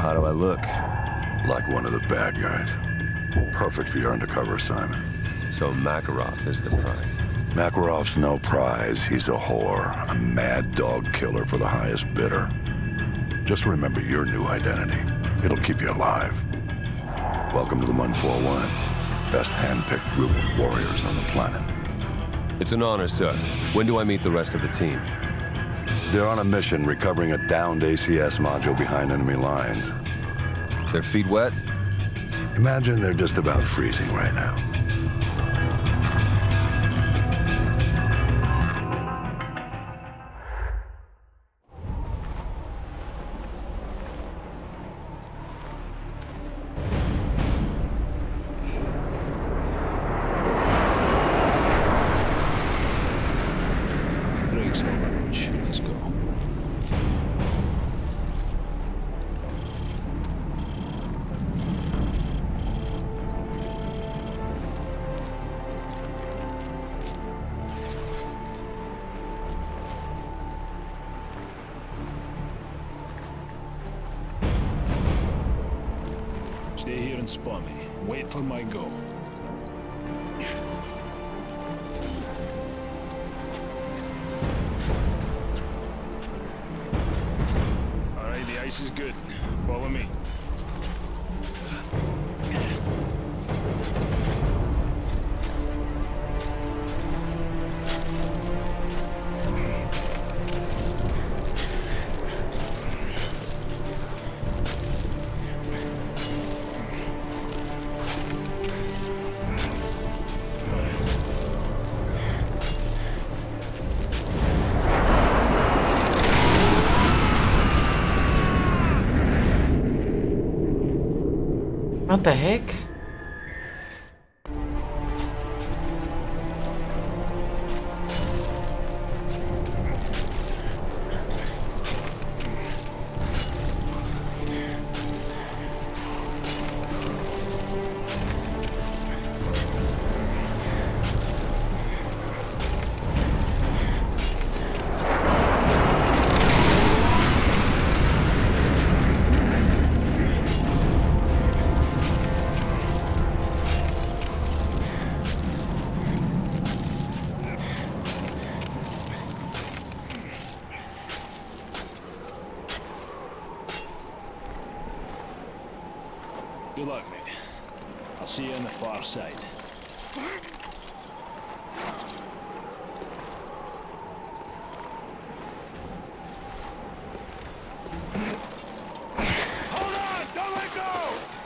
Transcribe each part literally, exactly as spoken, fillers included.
how do I look? Like one of the bad guys. Perfect for your undercover assignment. So Makarov is the prize. Makarov's no prize. He's a whore. A mad dog killer for the highest bidder. Just remember your new identity. It'll keep you alive. Welcome to the one four one. Best hand-picked group of warriors on the planet. It's an honor, sir. When do I meet the rest of the team? They're on a mission recovering a downed A C S module behind enemy lines. Their feet wet? Imagine they're just about freezing right now. Let's go. Stay here and spawn me. Wait for my go. Alright, the ice is good. Follow me. What the heck? Good luck, mate. I'll see you on the far side. Hold on! Don't let go!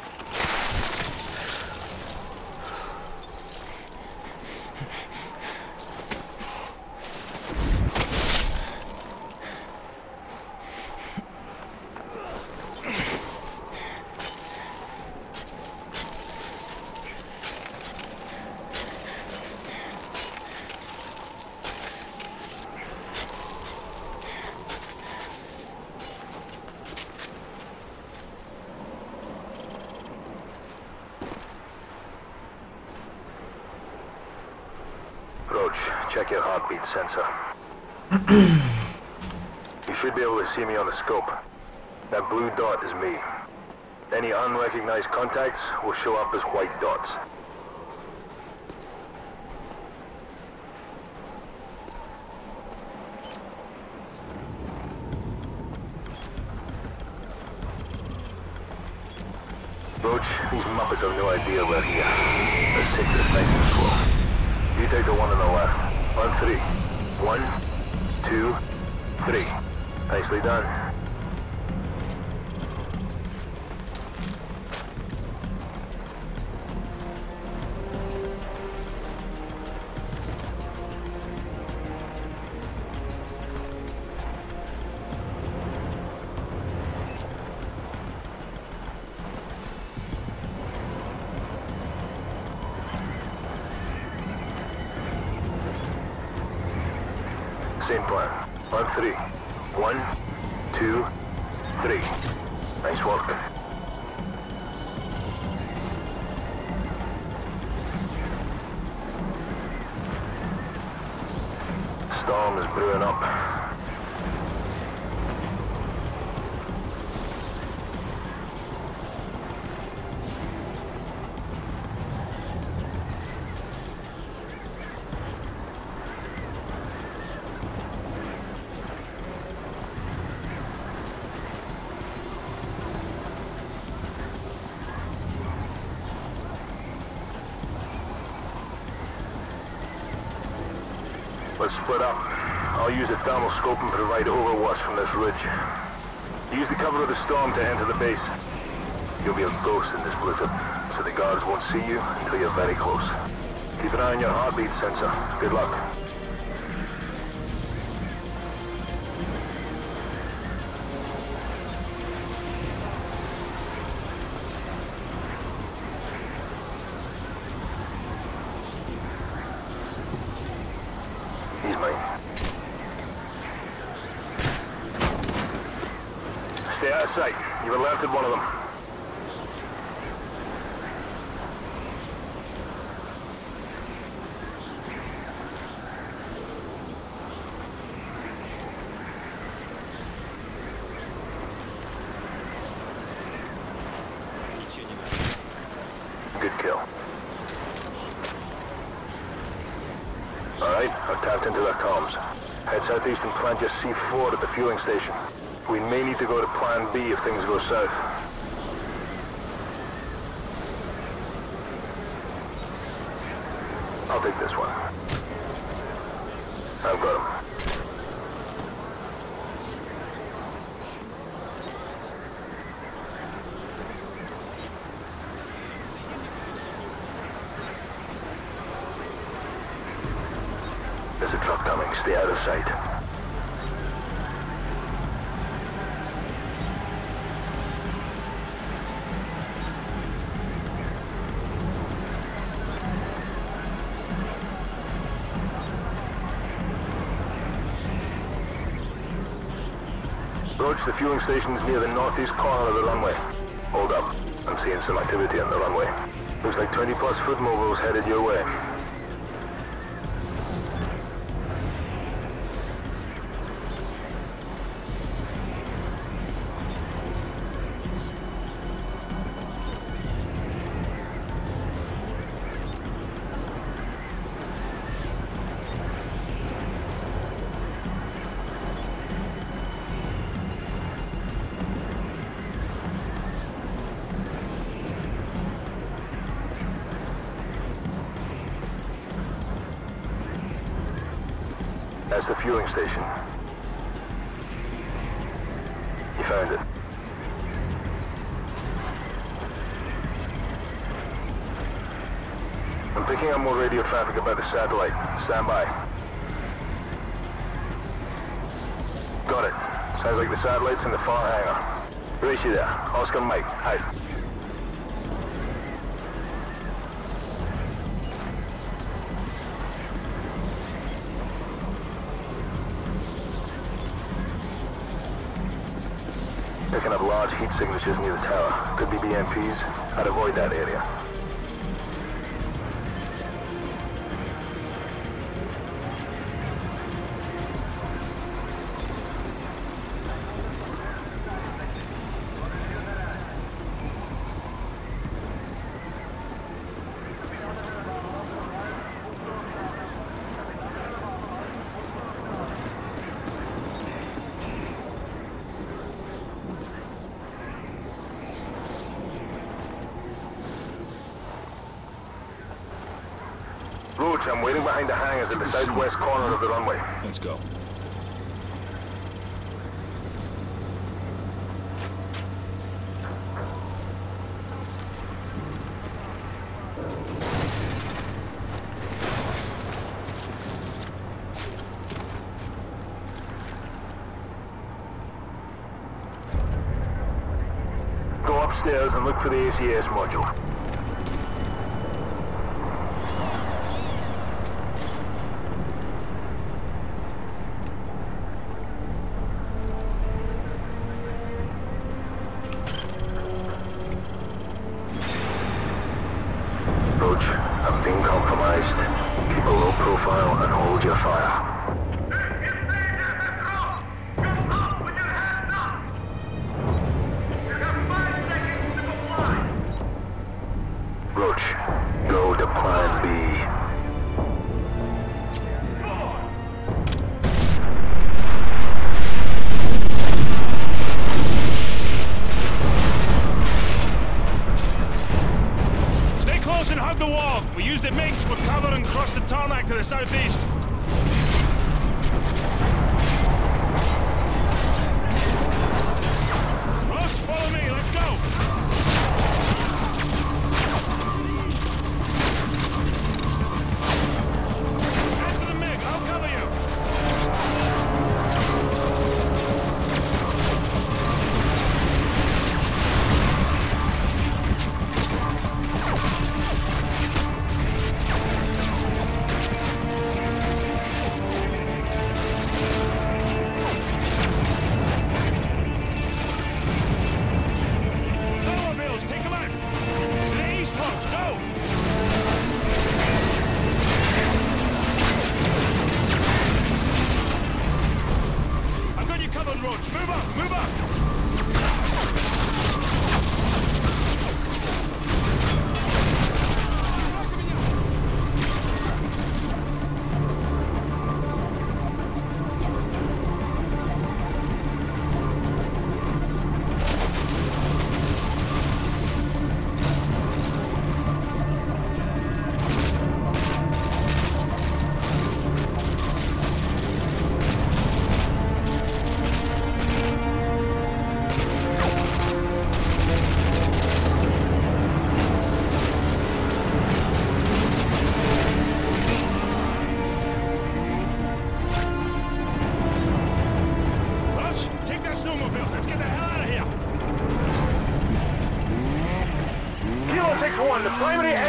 Check your heartbeat sensor. You should be able to see me on the scope. That blue dot is me. Any unrecognized contacts will show up as white dots. Roach, these Muppets have no idea we're here. Let's take this nice and slow. You take the one on the left. On three. One, two, three. Nicely done. Same plan. On three. One, two, three. Nice work. Storm is brewing up. Let's split up. I'll use a thermal scope and provide overwatch from this ridge. Use the cover of the storm to enter the base. You'll be a ghost in this blizzard, so the guards won't see you until you're very close. Keep an eye on your heartbeat sensor. Good luck. He's mine. Stay out of sight. You've alerted one of them. Good kill. Alright, I've tapped into their comms. Head southeast and plant your C four at the fueling station. We may need to go to plan B if things go south. I'll take this one. I've got him. There's a truck coming. Stay out of sight. Roach, the fueling station's near the northeast corner of the runway. Hold up. I'm seeing some activity on the runway. Looks like twenty plus foot mobiles headed your way. That's the fueling station. You found it. I'm picking up more radio traffic about the satellite. Stand by. Got it. Sounds like the satellite's in the far hangar. Race you there. Oscar Mike. Hide. Picking up large heat signatures near the tower. Could be B M Ps. I'd avoid that area. Roach, I'm waiting behind the hangars at the southwest corner of the runway. Let's go. Go upstairs and look for the A C S module. Roach, I'm being compromised. Keep a low profile and hold your fire. Roach, go to plan B. And hug the wall. We used the MiGs for cover and cross the tarmac to the southeast.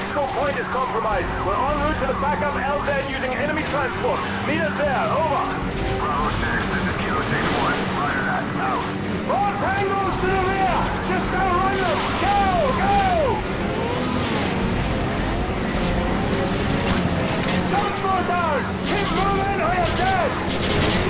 Disco Point is compromised. We're en route to the backup L Z using enemy transport. Meet us there, over. Bravo six, this is Kilo six one. Roger that, out. Four tangos to the rear! Just outrun them! Go! Go! Don't go down! Keep moving or you're dead!